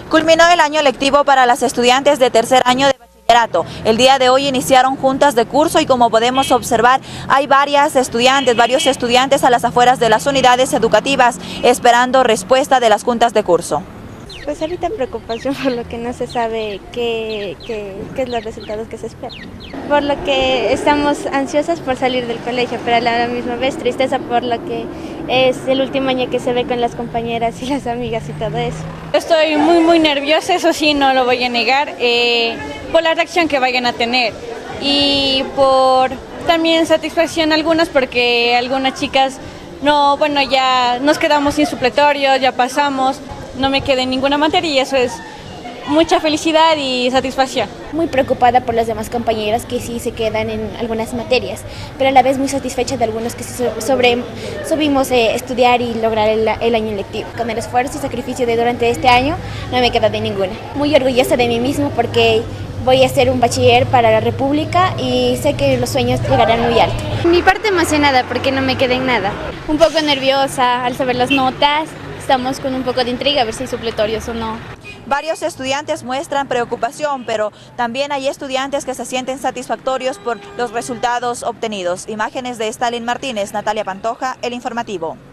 Culminó el año lectivo para las estudiantes de tercer año de bachillerato. El día de hoy iniciaron juntas de curso y como podemos observar hay varios estudiantes a las afueras de las unidades educativas esperando respuesta de las juntas de curso. Pues ahorita preocupación por lo que no se sabe qué es los resultados que se esperan. Por lo que estamos ansiosas por salir del colegio, pero a la misma vez tristeza por lo que es el último año que se ve con las compañeras y las amigas y todo eso. Estoy muy nerviosa, eso sí, no lo voy a negar, por la reacción que vayan a tener y por también satisfacción algunas porque algunas chicas ya nos quedamos sin supletorio, ya pasamos. No me quedé en ninguna materia y eso es mucha felicidad y satisfacción. Muy preocupada por las demás compañeras que sí se quedan en algunas materias, pero a la vez muy satisfecha de algunos que sí subimos estudiar y lograr el año lectivo. Con el esfuerzo y sacrificio de durante este año no me queda de ninguna. Muy orgullosa de mí mismo porque voy a hacer un bachiller para la República y sé que los sueños llegarán muy alto. Mi parte emocionada porque no me quedé en nada. Un poco nerviosa al saber las notas. Estamos con un poco de intriga a ver si hay supletorios o no. Varios estudiantes muestran preocupación, pero también hay estudiantes que se sienten satisfactorios por los resultados obtenidos. Imágenes de Stalin Martínez, Natalia Pantoja, El Informativo.